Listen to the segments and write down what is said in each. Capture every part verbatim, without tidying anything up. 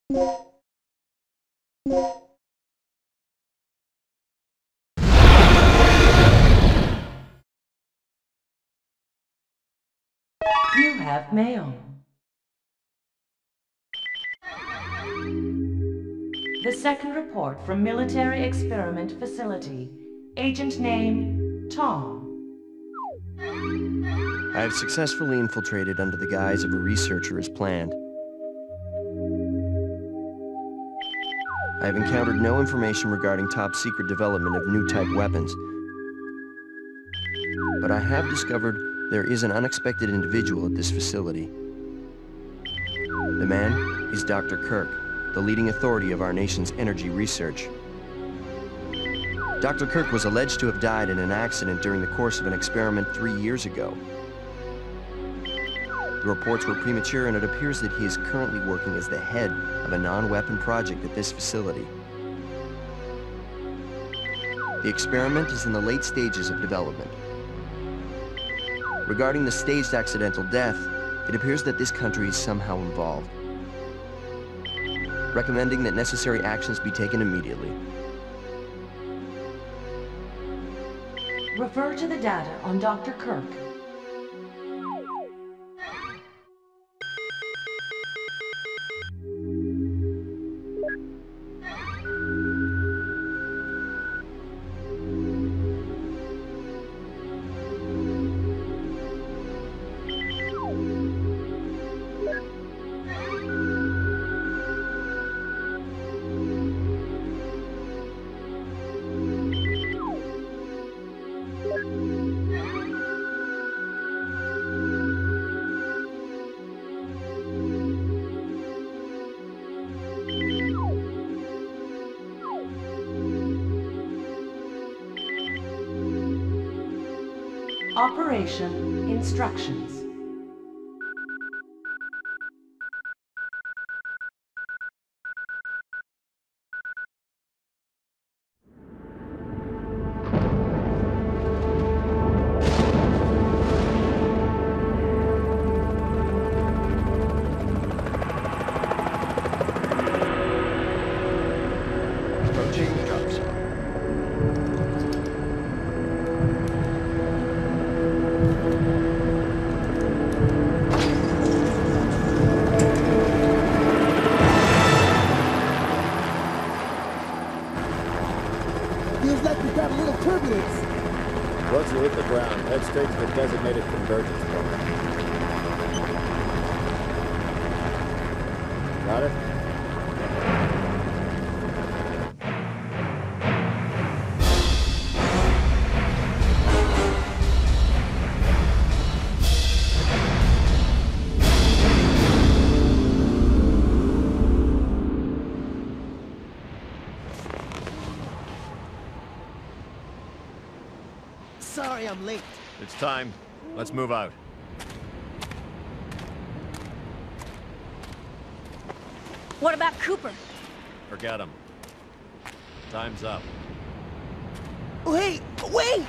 You have mail. The second report from Military Experiment Facility. Agent name, Tom. I have successfully infiltrated under the guise of a researcher as planned. I have encountered no information regarding top-secret development of new type weapons. But I have discovered there is an unexpected individual at this facility. The man is Doctor Kirk, the leading authority of our nation's energy research. Doctor Kirk was alleged to have died in an accident during the course of an experiment three years ago. The reports were premature, and it appears that he is currently working as the head of a non-weapon project at this facility. The experiment is in the late stages of development. Regarding the staged accidental death, it appears that this country is somehow involved. Recommending that necessary actions be taken immediately. Refer to the data on Doctor Kirk. Operation instructions. Once you hit the ground, head straight to the designated convergence point. Got it? Sorry I'm late. It's time. Let's move out. What about Cooper? Forget him. Time's up. Wait! Wait!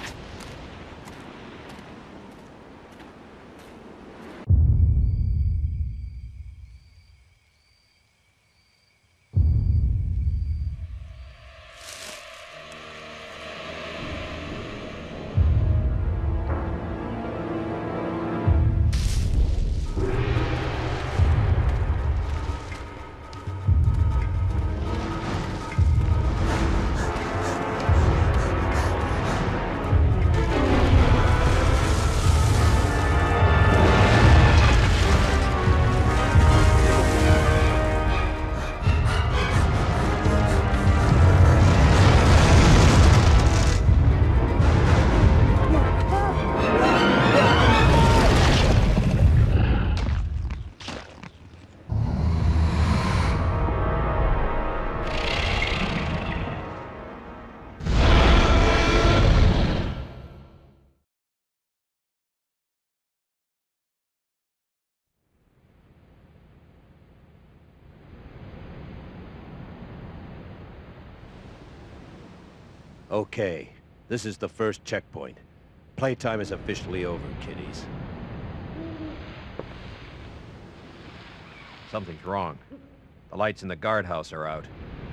Okay, this is the first checkpoint. Playtime is officially over, kiddies. Something's wrong. The lights in the guardhouse are out.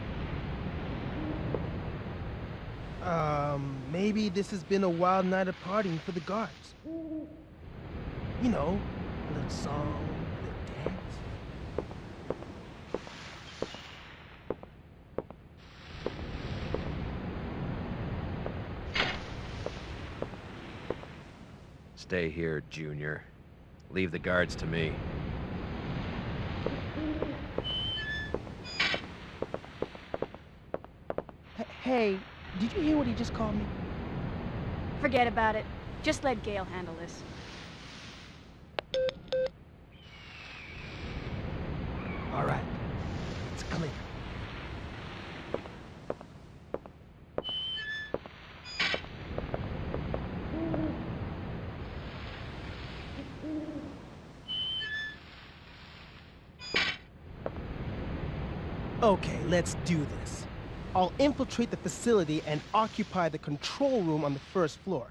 Um, maybe this has been a wild night of partying for the guards. You know, a little song, a little dance. Stay here, Junior. Leave the guards to me. H- hey, did you hear what he just called me? Forget about it. Just let Gale handle this. All right, it's clear. Okay, let's do this. I'll infiltrate the facility and occupy the control room on the first floor.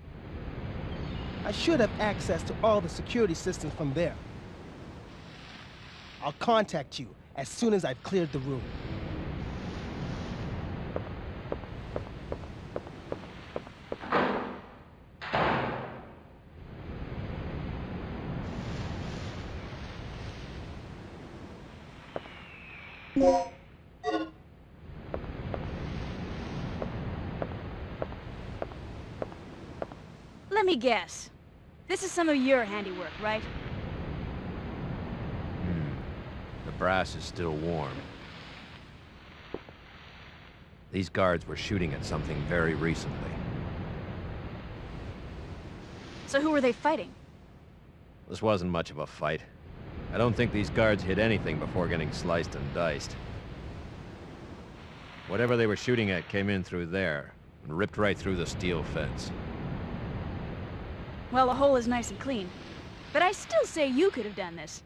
I should have access to all the security systems from there. I'll contact you as soon as I've cleared the room. Let me guess. This is some of your handiwork, right? Hmm. The brass is still warm. These guards were shooting at something very recently. So who were they fighting? This wasn't much of a fight. I don't think these guards hit anything before getting sliced and diced. Whatever they were shooting at came in through there, and ripped right through the steel fence. Well, the hole is nice and clean. But I still say you could have done this.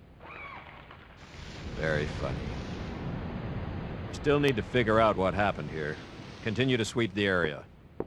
Very funny. We still need to figure out what happened here. Continue to sweep the area.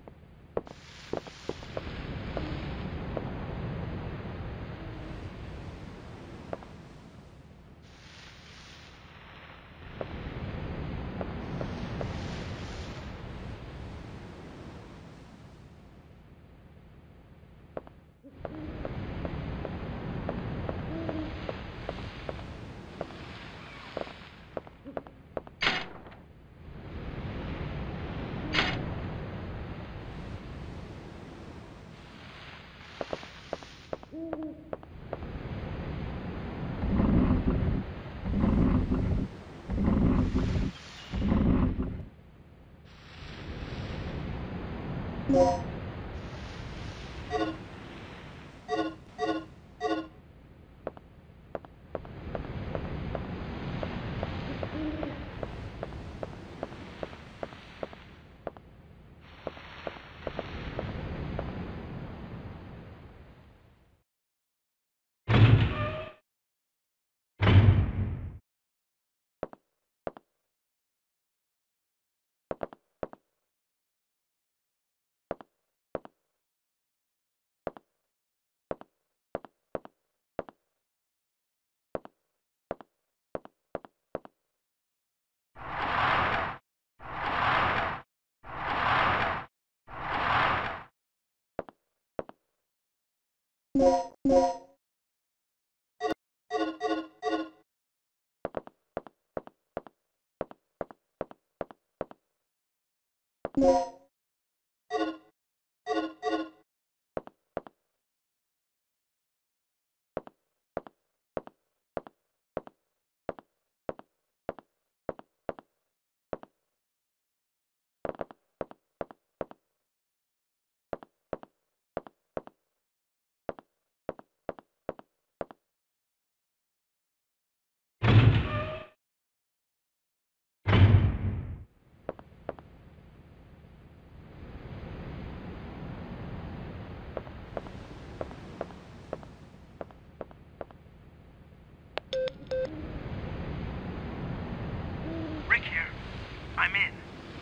Rick here. I'm in.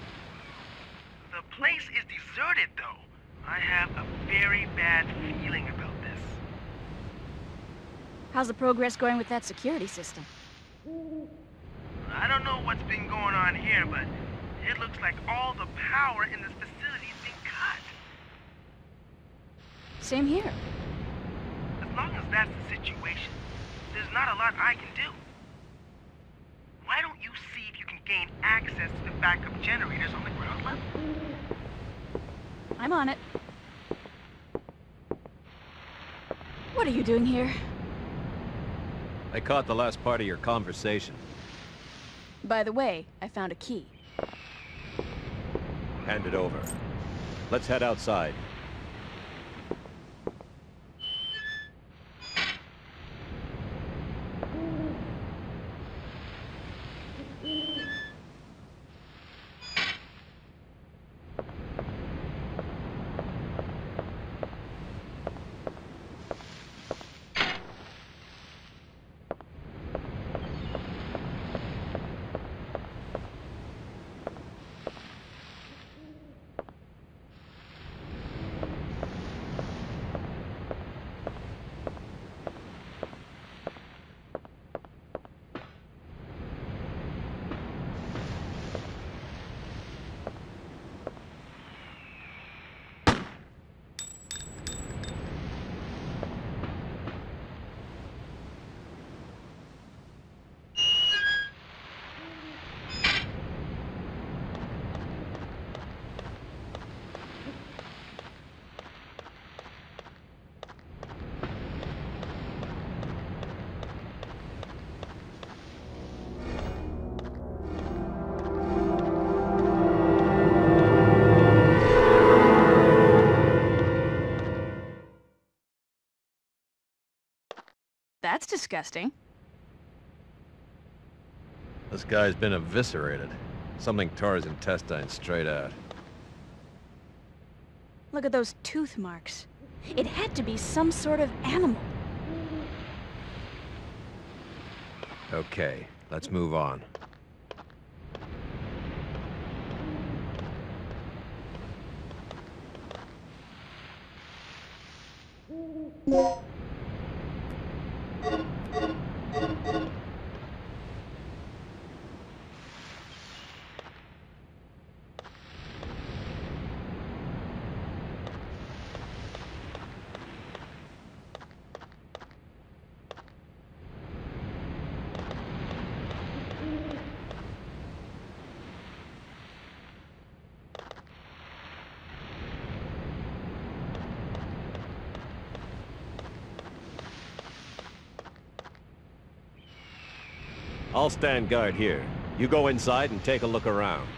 The place is deserted, though. I have a very bad feeling about this. How's the progress going with that security system? I don't know what's been going on here, but it looks like all the power in this facility is being cut. Same here. As long as that's the situation, there's not a lot I can do. Why don't you see if you can gain access to the backup generators on the ground level? I'm on it. What are you doing here? I caught the last part of your conversation. By the way, I found a key. Hand it over. Let's head outside. That's disgusting. This guy's been eviscerated. Something tore his intestines straight out. Look at those tooth marks. It had to be some sort of animal. Okay, let's move on. I'll stand guard here. You go inside and take a look around.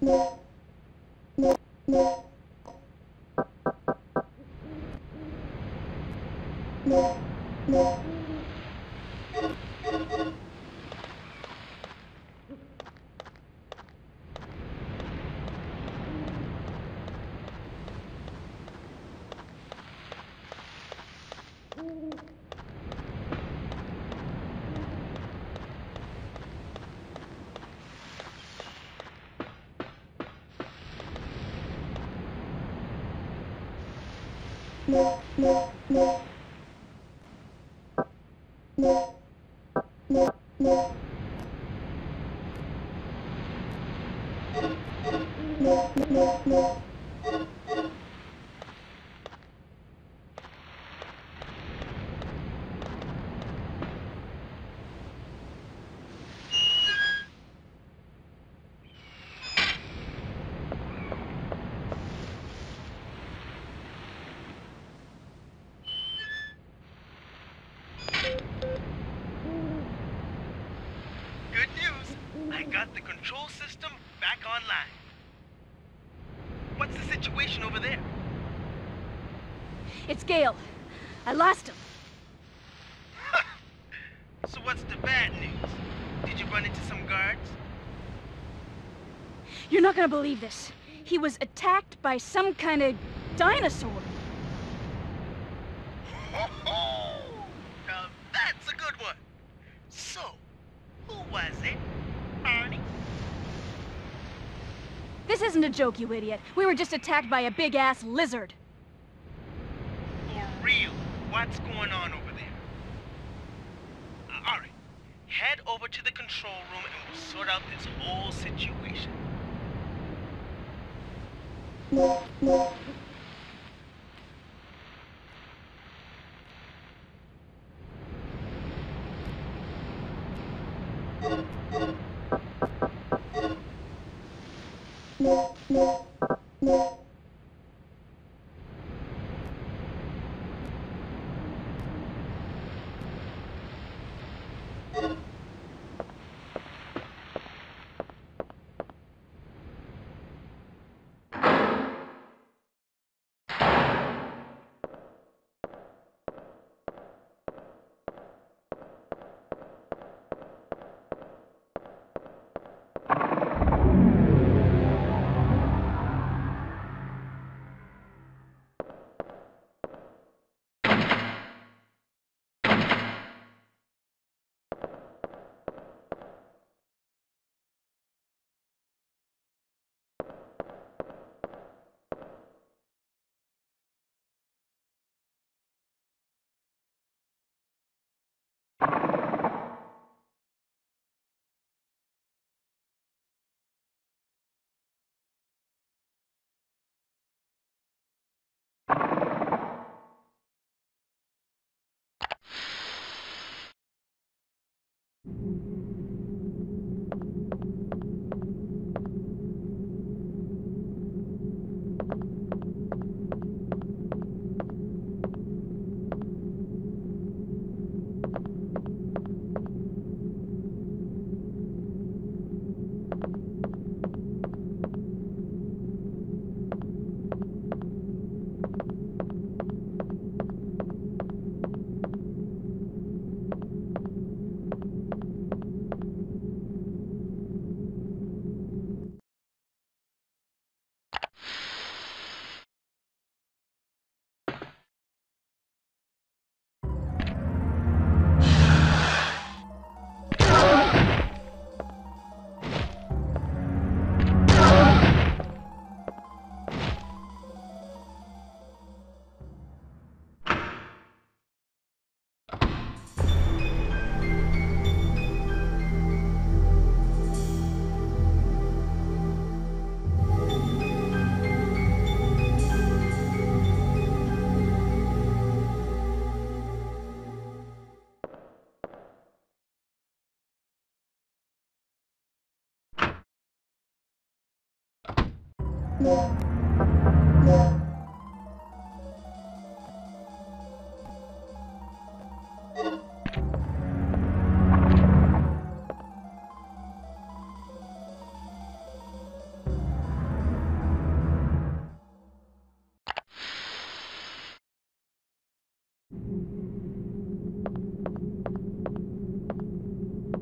Good news! I got the control system back online. What's the situation over there? It's Gale. I lost him. So what's the bad news? Did you run into some guards? You're not gonna believe this. He was attacked by some kind of dinosaur. Now that's a good one. So, who was it? Arnie? This isn't a joke, you idiot. We were just attacked by a big-ass lizard. For real? What's going on over there? Uh, Alright. Head over to the control room and we'll sort out this whole situation.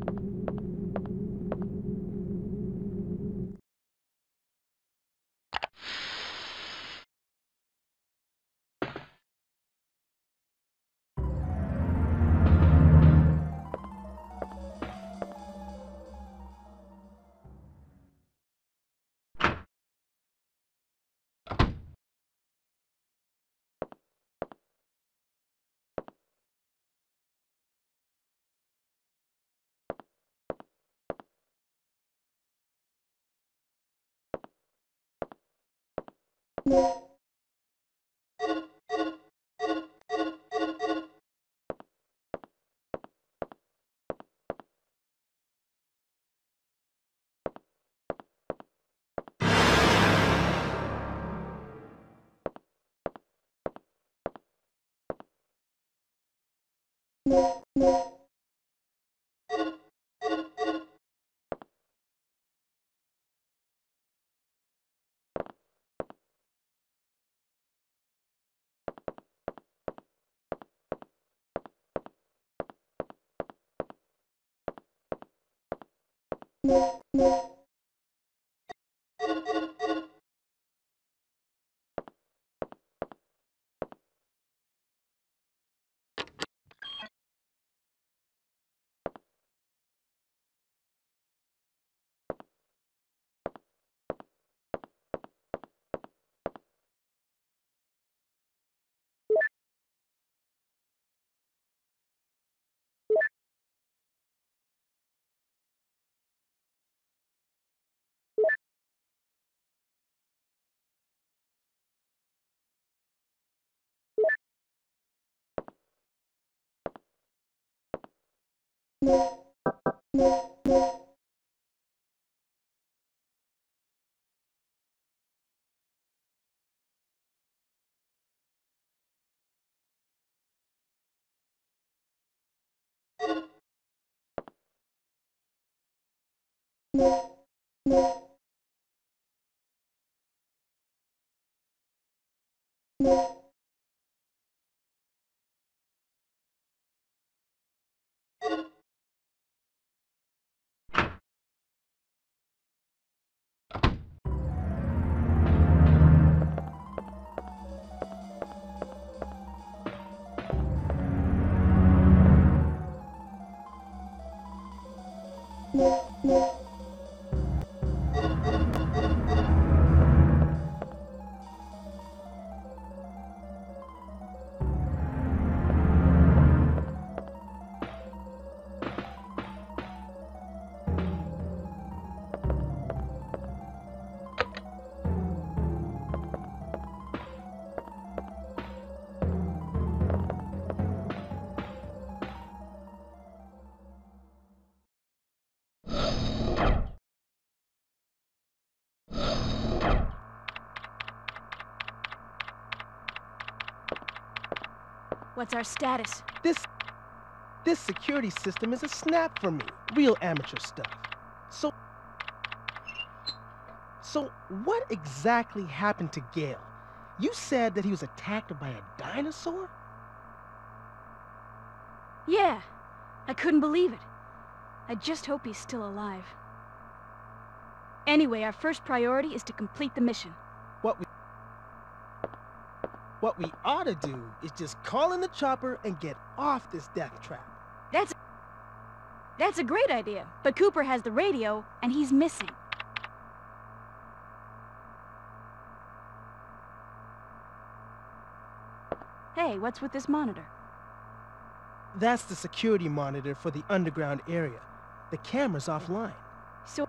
What's our status? This... This security system is a snap for me. Real amateur stuff. So... So, what exactly happened to Gale? You said that he was attacked by a dinosaur? Yeah. I couldn't believe it. I just hope he's still alive. Anyway, our first priority is to complete the mission. What we... What we ought to do is just call in the chopper and get off this death trap. That's... That's a great idea, but Cooper has the radio, and he's missing. Hey, what's with this monitor? That's the security monitor for the underground area. The camera's offline. So...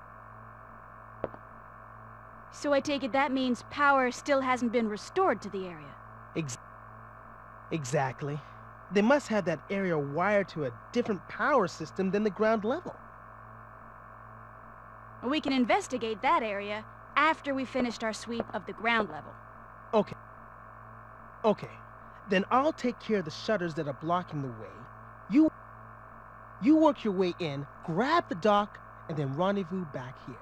So I take it that means power still hasn't been restored to the area. Ex exactly. They must have that area wired to a different power system than the ground level. We can investigate that area after we finished our sweep of the ground level. Okay. Okay. Then I'll take care of the shutters that are blocking the way. You... You work your way in, grab the dock, and then rendezvous back here.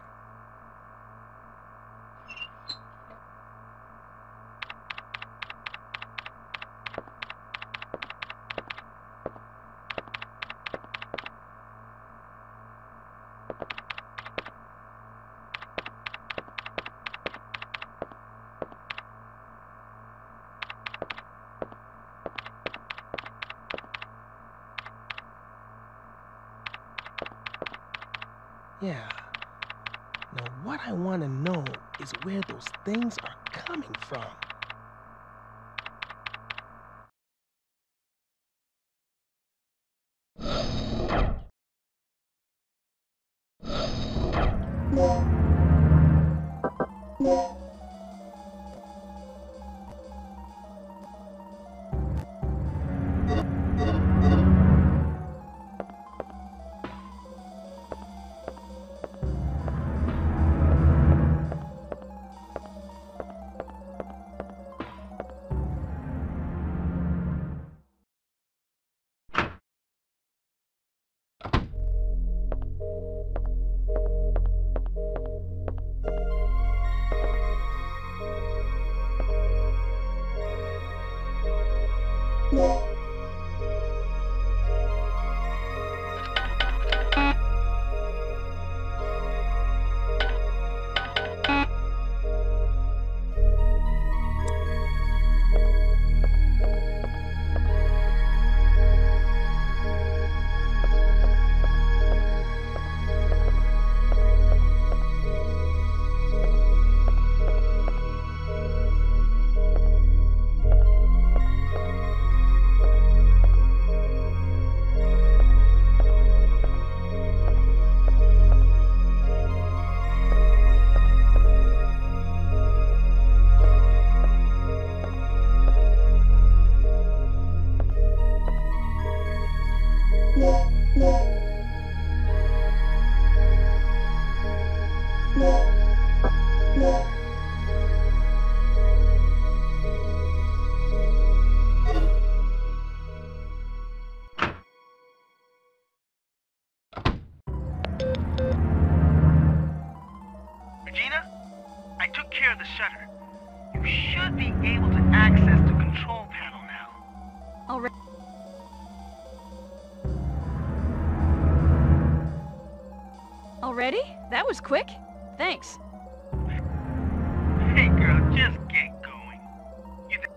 Yeah. Now what I want to know is where those things are coming from. Regina, I took care of the shutter. You should be able to access the control panel now. Already. Already? That was quick. Thanks. Hey girl, just get going. You th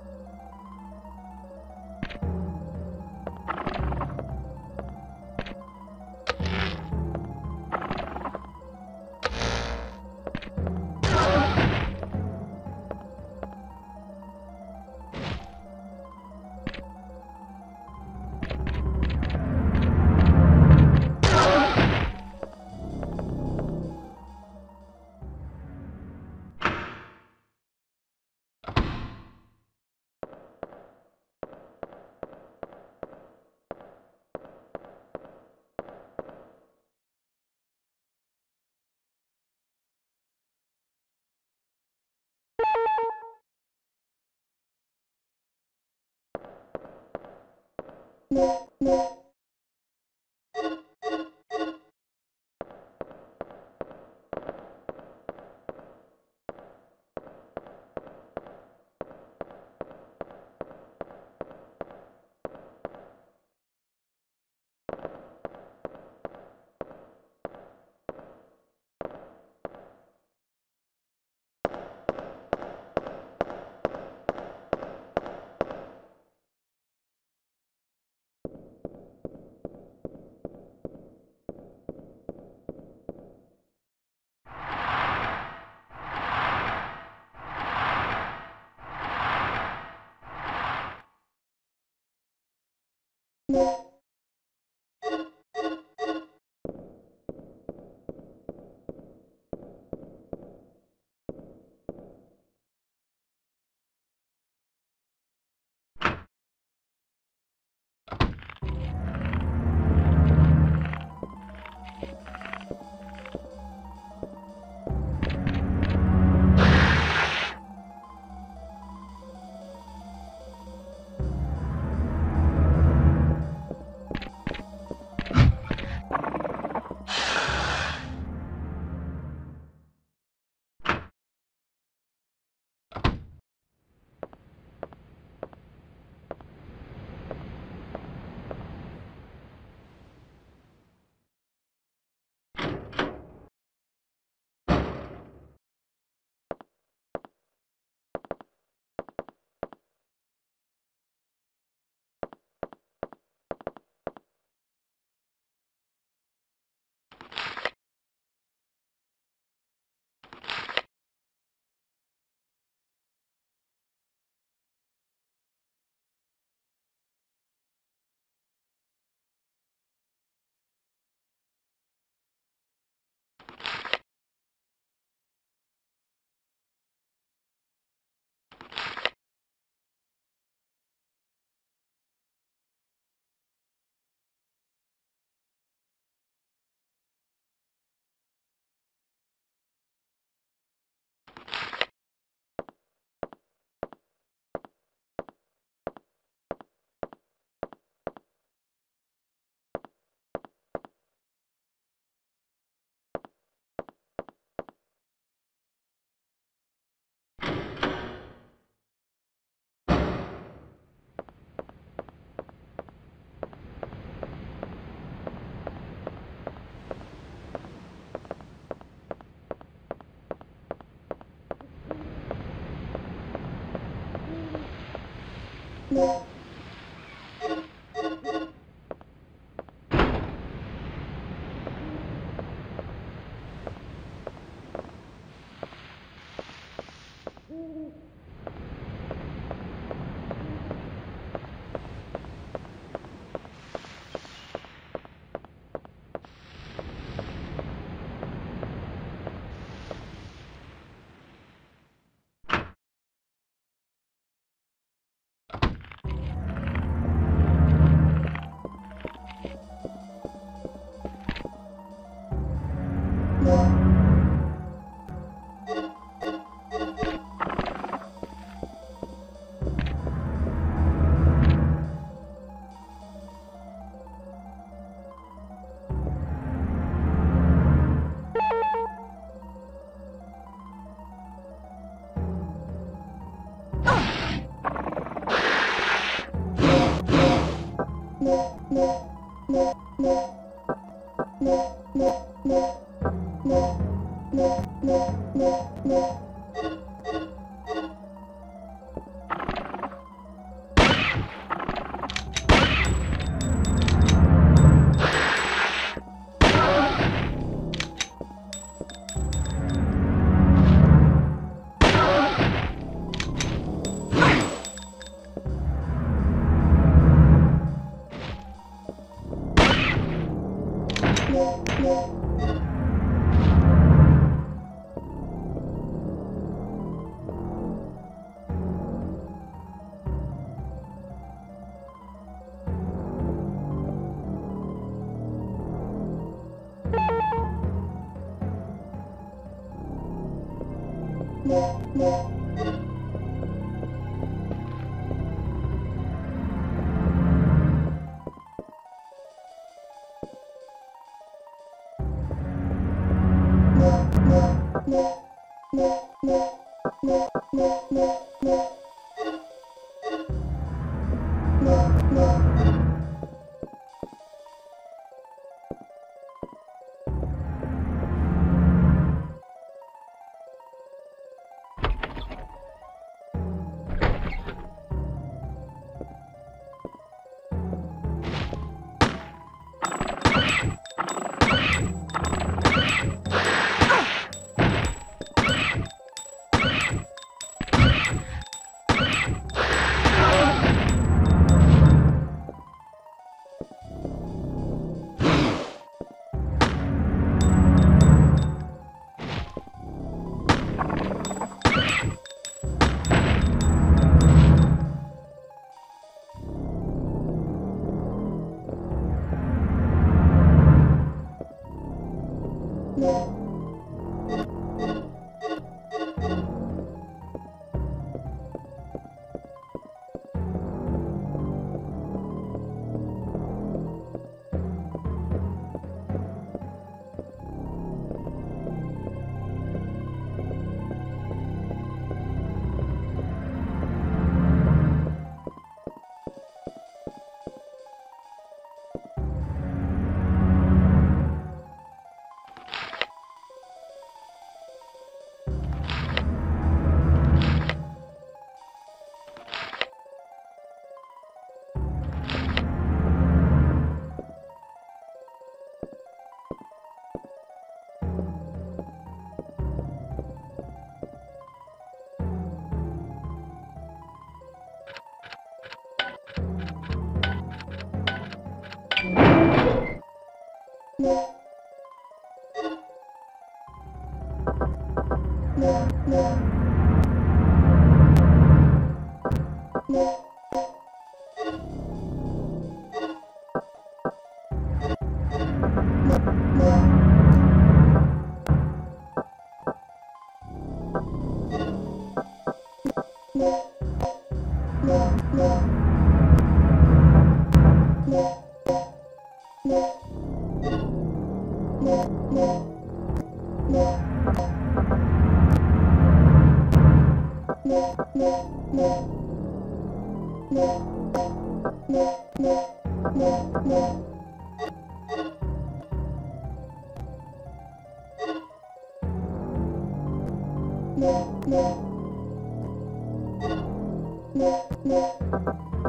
No.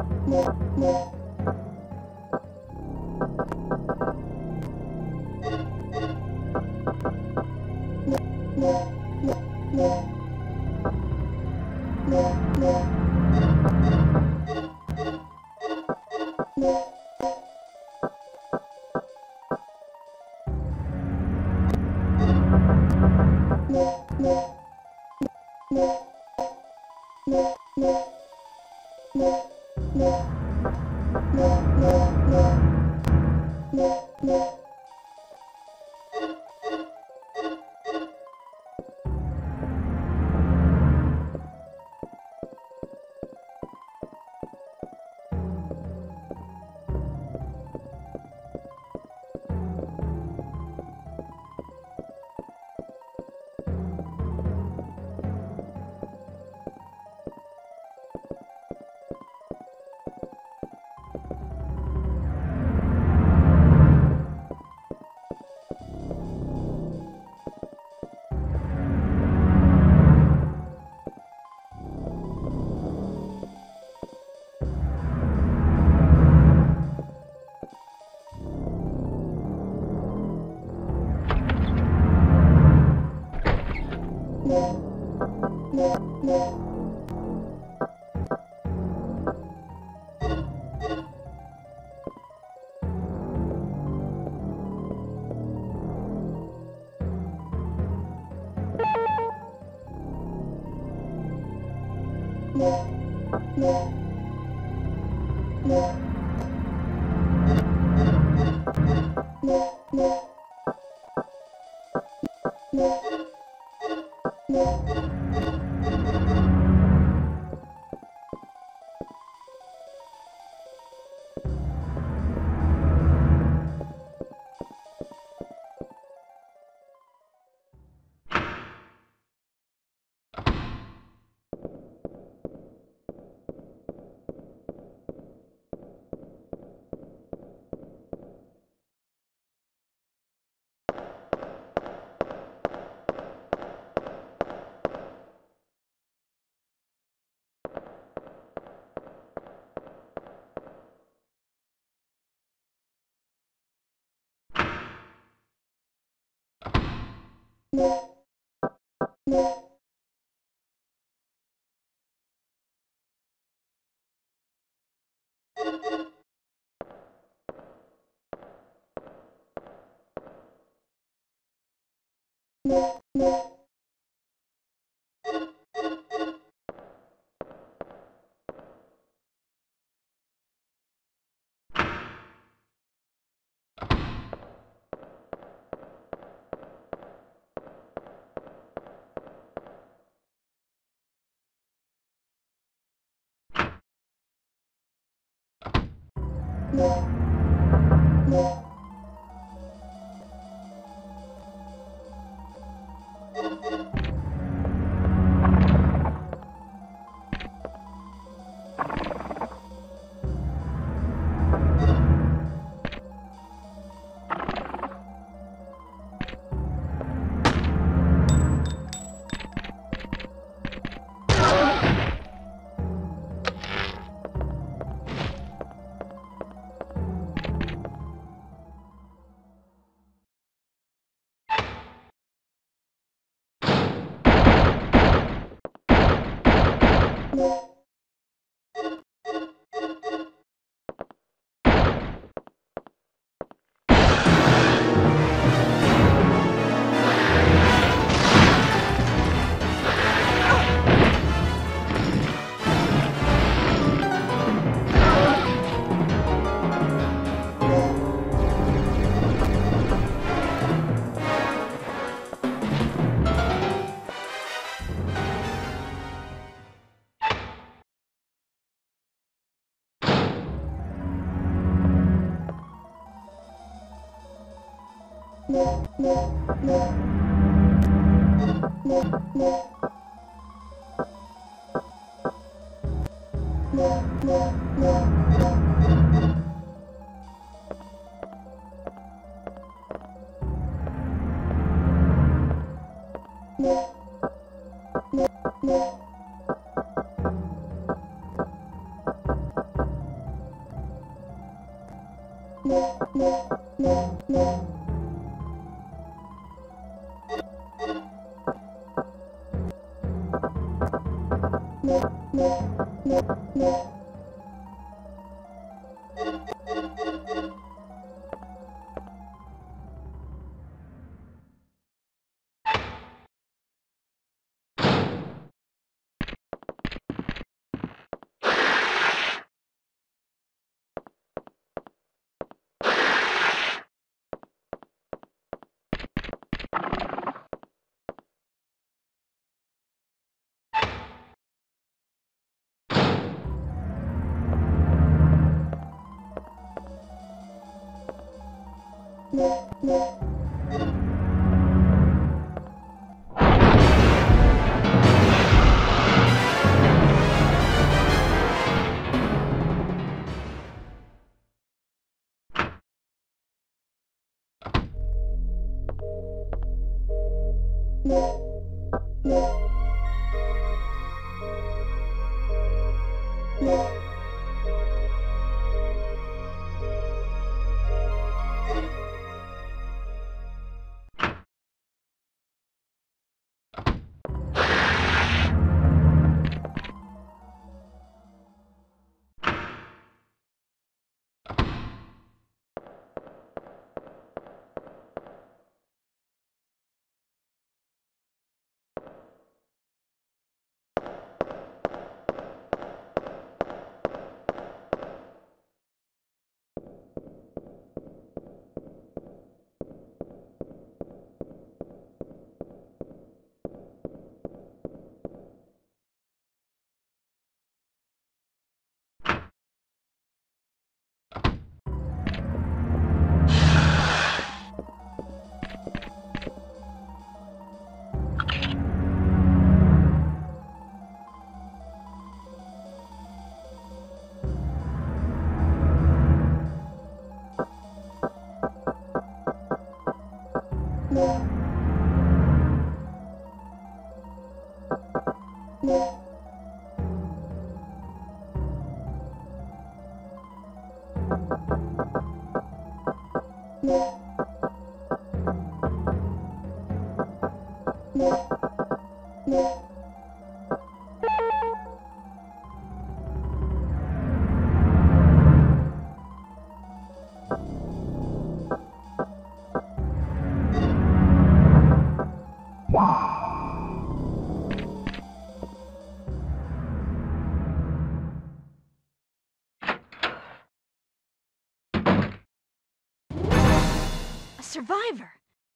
Survivor.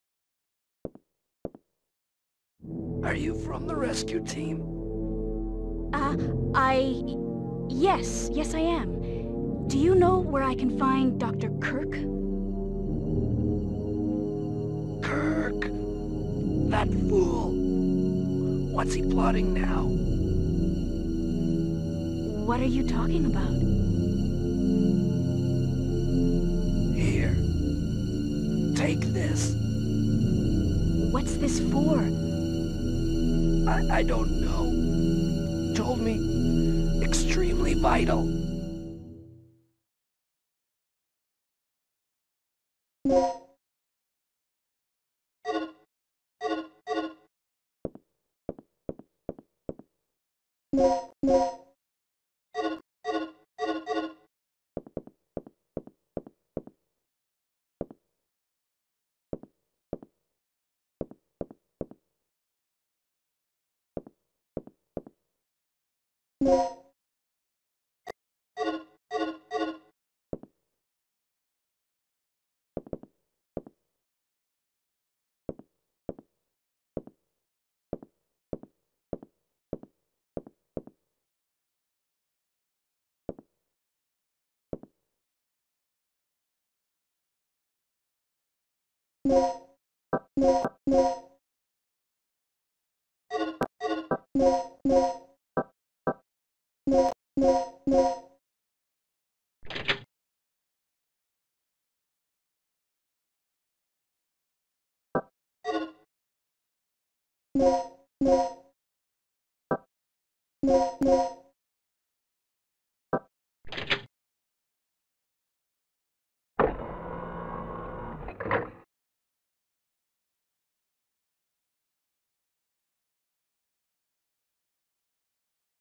Are you from the rescue team? Uh, I... Yes, yes I am. Do you know where I can find Doctor Kirk? Kirk? That fool! What's he plotting now? What are you talking about? Here. Take this. What's this for? I, I don't know. Told me extremely vital.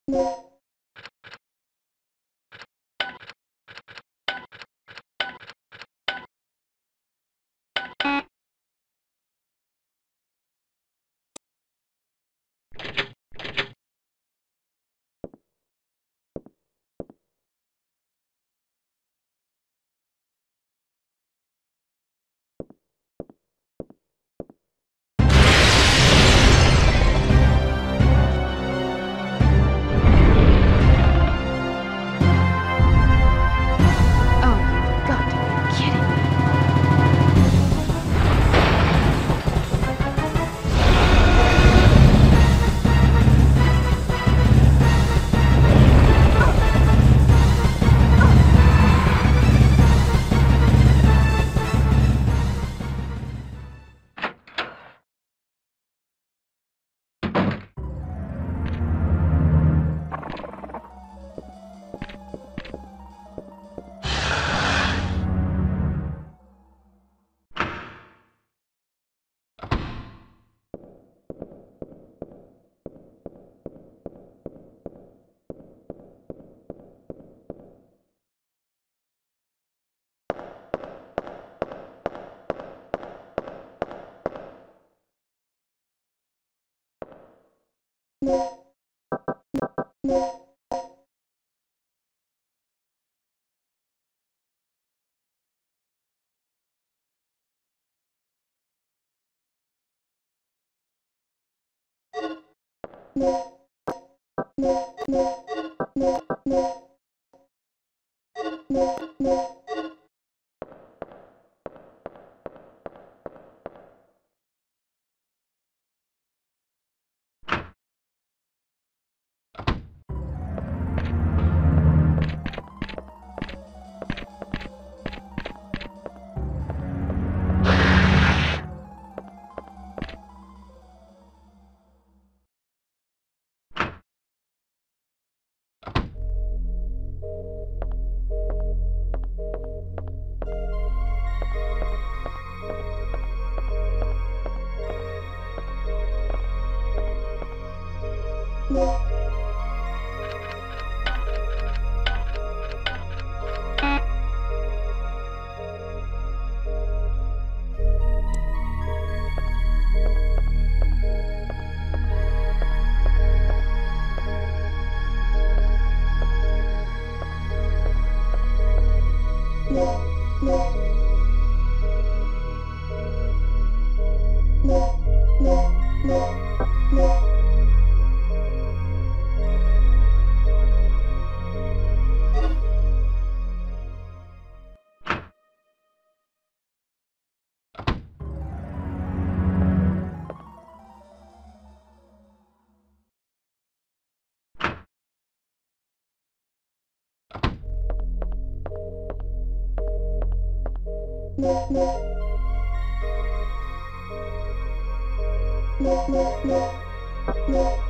Yeah.